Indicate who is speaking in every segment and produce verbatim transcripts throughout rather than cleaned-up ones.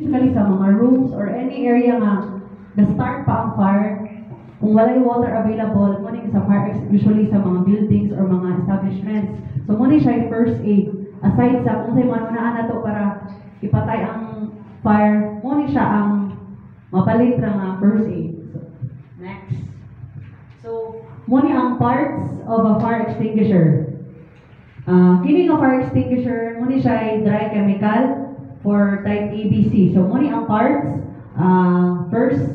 Speaker 1: specifically sa mga rooms or any area nga na-start pa ang fire, kung wala yung water available, muna sa fire usually sa mga buildings or mga establishments. So muna siya yung first aid. Aside sa kung sa'yo manunaan na to para ipatay ang fire, muna siya ang mapalit na nga first aid. So, next. So, muna ang parts of a fire extinguisher. Uh, kini nga fire extinguisher, muna siya ay dry chemical for type A B C. So, muna ang parts. Uh, first,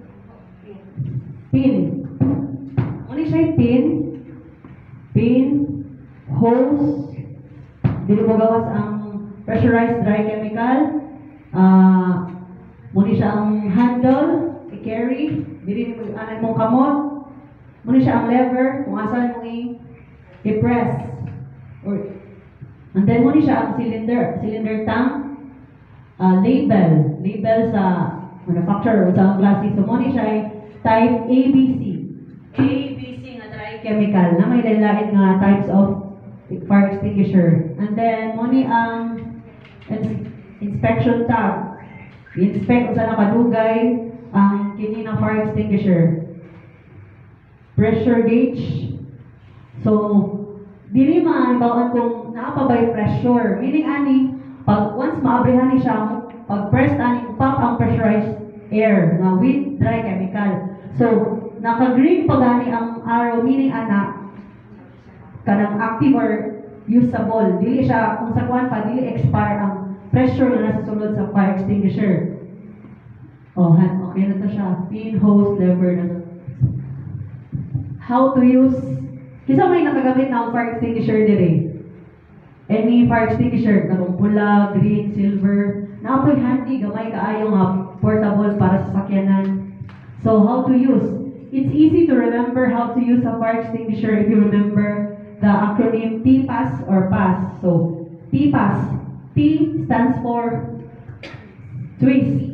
Speaker 1: pin. Muna siya ay pin. Pin, hose, dili mo gawas ang pressurized dry chemical. Uh, muna siya ang handle, i-carry, dili mo anan mong kamot. Muna siya ang lever, kung asan mo i-press. Or, and then muna siya ang cylinder, cylinder tank, uh, label, label sa manufacturer o sa klase. So muna siya ay type A B C. A B C nga dry chemical na may lain nga types of fire extinguisher. And then muna ang ins inspection tab. I-inspect kung saan nakadugay ang kini na fire extinguisher. Pressure gauge. So, dili maibawaan kung naapabay pressure. Meaning ani, pag once maabrihan ni siya, pag press ani, pump ang pressurized air na with dry chemical. So, naka-green pa gani ang arrow, meaning ana, kanang active or usable. Dili siya, kung sa kuwan pa, dili expire ang pressure na nasa sulod sa fire extinguisher. Oh, okay na to siya. Pin, hose, lever na to. How to use, kisa may nakagamit na ang fire extinguisher dire. Any fire extinguisher, katong pula, green, silver, naapoy handy, gamay kaayo nga portable para sa sakyanan. So, how to use? It's easy to remember how to use a fire extinguisher if you remember the acronym T P A S or P A S. So, T P A S. T stands for twist.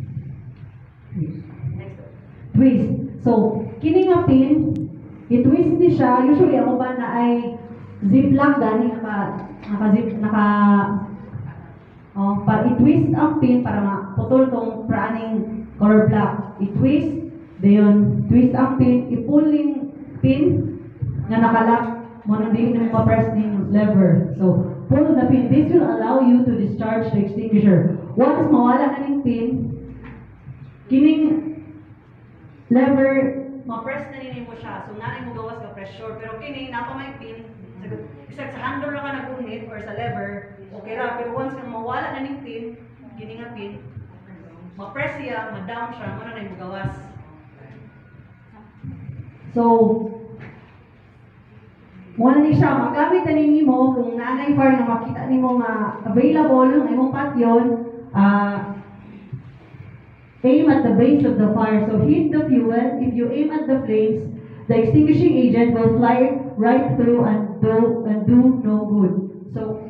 Speaker 1: Twist. So, kini nga pin, i-twist ni siya. Usually, ang uban na ay ziplock gani naka naka zip naka oh, para i-twist ang pin para maputol tong praaning color block. I-twist, dayon twist ang pin, i-pulling pin nga nakalock mo na din mo ma-press ning lever. So, pull the pin. This will allow you to discharge the extinguisher. Once mawala na ning pin, kining lever ma-press na nini mo siya. So, nanay mo gawas ka pressure. Pero kini, napa may pin, isa sa handle na ka nagunit or sa lever, okay ra. Pero once kang mawala na ning pin, kini nga pin, ma-press siya, ma-down siya, muna na mo gawas. So, muna ni siya, magamit na nini mo, kung nanay fire na makita ni mo nga available, ng imong patyon, ah, uh, aim at the base of the fire. So heat the fuel. If you aim at the flames, the extinguishing agent will fly right through and do, and do no good. So,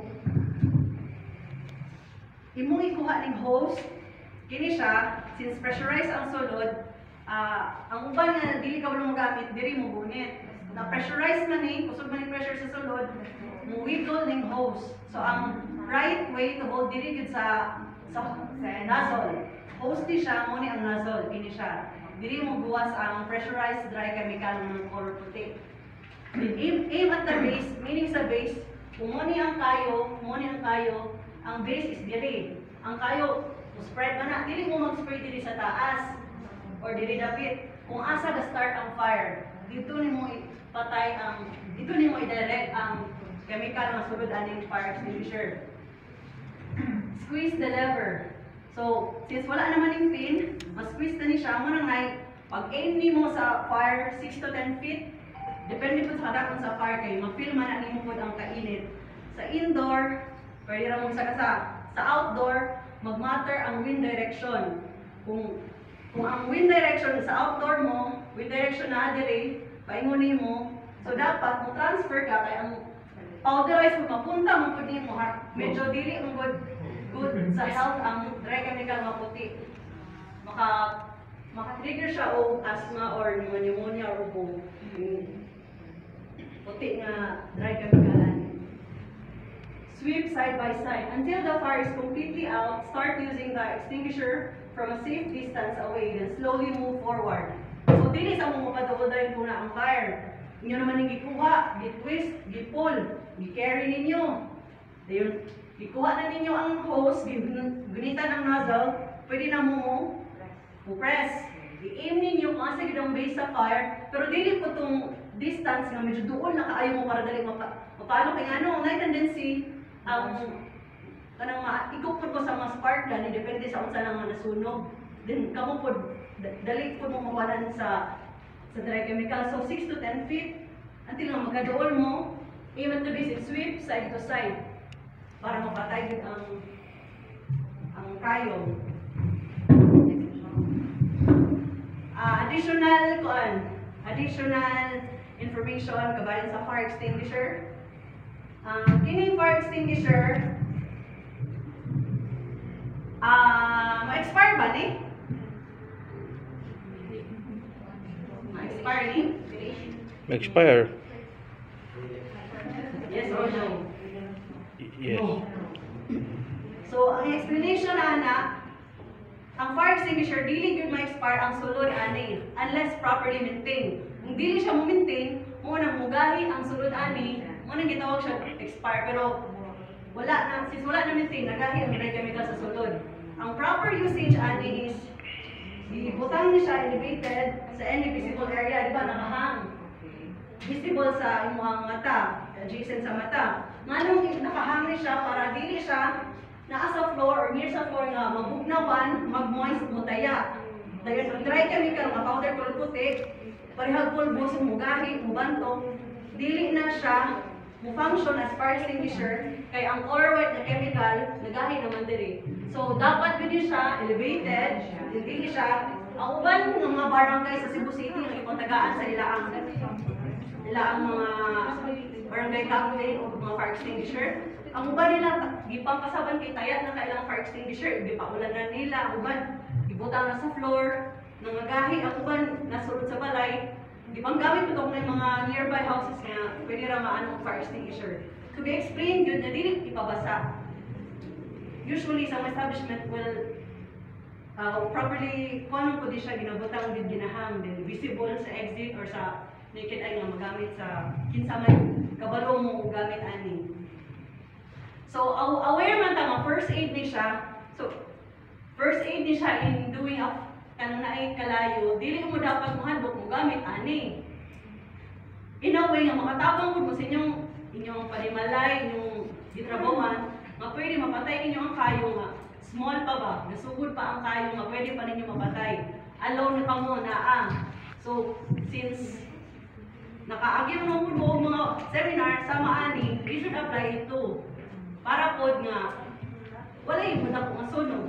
Speaker 1: imong ikuha ning hose, kini siya, since pressurized ang sulod, uh, ang uban nga dili ka wala magamit, diri mo gunit. Na pressurize man ni, kusog man ni pressure sa sulod, mo wiggle ning hose. So ang right way to hold diri gid sa sa nozzle. Hose di siya, mo ni ang nozzle, kini siya. Dili mo buwas ang pressurized dry chemical ng color puti. Aim, aim at the base, meaning sa base, kung mo ni ang kayo, mo ni ang kayo, ang base is diri. Ang kayo, spread man na, dili mo mag-spray diri sa taas or diri dapit. Kung asa ga start ang fire, dito ni mo patay ang, dito ni mo i-direct ang chemical na sulod aning fire extinguisher. Squeeze the lever. So, since wala naman yung pin, mas-squeeze na ni siya, mo nang ngay, pag-aim ni mo sa fire six to ten feet, depende po sa kadakon sa fire kayo, mag-feel man na ni mo po ang kainit. Sa indoor, pwede ra mong sa Sa outdoor, mag-matter ang wind direction. Kung, kung ang wind direction sa outdoor mo, wind direction na diri, paingunin mo, so dapat mo transfer ka, kaya ang powderize mo, mapunta mo po din mo, medyo dili ang good good sa health ang dry chemical nga puti. Maka maka-trigger siya o asthma or pneumonia or ubo. Puti nga dry chemical.
Speaker 2: sweep side by side. Until the fire is completely out, start using the extinguisher from a safe distance away, then slowly move forward. So, dili sa mga padawadayin po na ang fire. Inyo naman yung gikuha, gitwist, gipull, gi-carry ninyo. Dayon, gikuha na ninyo ang hose, gunitan ang nozzle, pwede na mo mo press. I-aim ninyo kung asa gid ang base sa fire, pero dili po itong distance nga medyo doon na kaayo mo para dali mapa, mapano kay ano, may tendency ang um, kanang ma-ikot po sa mga spark gun, depende sa unsa lang nga nasunog. Then kamo po dali po mo mawalan sa sa dry chemical. So six to ten feet until nga magkadool mo, aim at the base and sweep side to side para mapatay gid ang ang kayong. Uh, additional kuan, additional information kabayan sa fire extinguisher. Uh, kini fire extinguisher ah uh, ma-expire ba ni? Ma-expire ni?
Speaker 3: Ma-expire?
Speaker 2: Yes or no?
Speaker 3: Yes.
Speaker 2: No. So, ang explanation na ana, ang fire extinguisher dili gyud ma-expire ang sulod ani unless properly maintained. Kung dili siya mo-maintain, mo nang mugahi ang sulod ani, mo nang gitawag siya expire, pero wala na, since wala na maintain, nagahi ang dry chemical sa sulod. Ang proper usage ani is ibutang ni siya elevated sa any visible area, di ba nakahang visible sa imong mata, adjacent sa mata. Nganong nakahang ni siya para dili siya naa sa floor or near sa floor nga mabugnawan, mag-moist, mutaya. Dayon ang dry chemical, mga powder color puti, parehag pulbos, mugahi, mubanto, dili na siya mo-function as fire extinguisher, kay ang color white na chemical, nagahi naman diri. So, dapat gini siya elevated, dili siya, ang uban ng mga barangay sa Cebu City, ang ipontagaan sa ilaang, ilaang mga barangay captain o mga fire extinguisher, ang uban nila, gipang kasaban kay tayat na kailang fire extinguisher, gipaulan na nila, ang uban, ibutang na sa floor, nangagahi, ang uban, nasulod sa balay, gipang gamit ito ng mga nearby houses nga, pwede ra maano fire extinguisher. To be explained yun, na dili ipabasa. Usually, sa establishment will uh, properly, kung anong pwede siya ginabutang din ginahang, then visible sa exit or sa naked eye nga magamit sa kinsaman kabalo mo gamit ani. So, aware man ta nga first aid ni siya. So, first aid ni siya in doing a kanang naay kalayo, dili mo dapat mohadlok mo gamit ani. In a way nga makatabang mo sa inyong inyong panimalay, inyong gitrabawan, nga pwede mapatay ninyo ang kayo nga small pa ba, nasugod pa ang kayo nga pwede pa ninyo mapatay. Alone na kamo na ah. So, since nakaagi mo mo mga seminar sa maani, you should apply it too. Para pod nga wala yung muna kung sunog.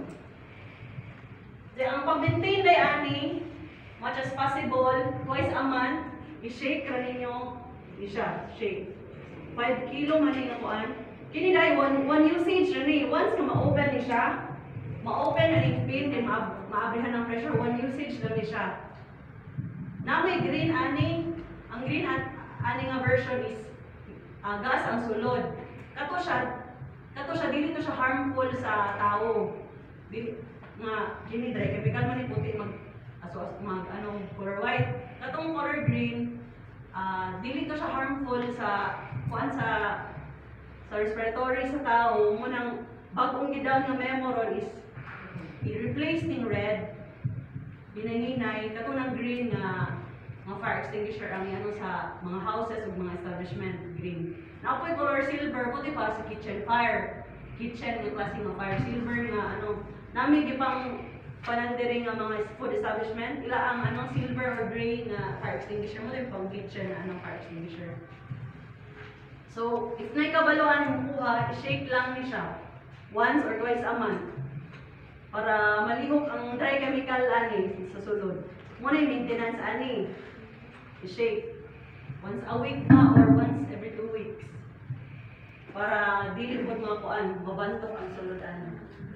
Speaker 2: Di ang pag-maintain day ani, much as possible, twice a month, i-shake ra ninyo, di siya, shake. five kilo man yung kuan. Kini dai one one usage ra ni, once na ma-open ni siya, ma-open na yung pin, then maabrihan ng pressure, one usage lang ni siya. Na may green ani, ang green ani nga version is uh, gas ang sulod. Kato siya, kato siya dili to siya harmful sa tao. Dili nga kini dry chemical man ni puti mag aso as mag ano color white. Katong color green, uh, dili to siya harmful sa kuan sa sa respiratory sa tao. Mo nang bag-ong gidaw nga memorol is i-replace ning red binanginay kato ng green nga mga fire extinguisher ang ano sa mga houses ug mga establishment green. Na apoy color silver puti pa sa kitchen fire. Kitchen nga klase nga fire silver nga ano nami gipang panandiri nga mga food establishment ila ang anong silver or gray nga fire extinguisher mo din pang kitchen na anong fire extinguisher. So, if nay kabaluan mo kuha, i-shake lang ni siya once or twice a month para malihok ang dry chemical ani sa sulod. Muna yung maintenance ani. I-shake once a week na or once every two weeks para dili pod mga kuan mabantok ang sulod ani.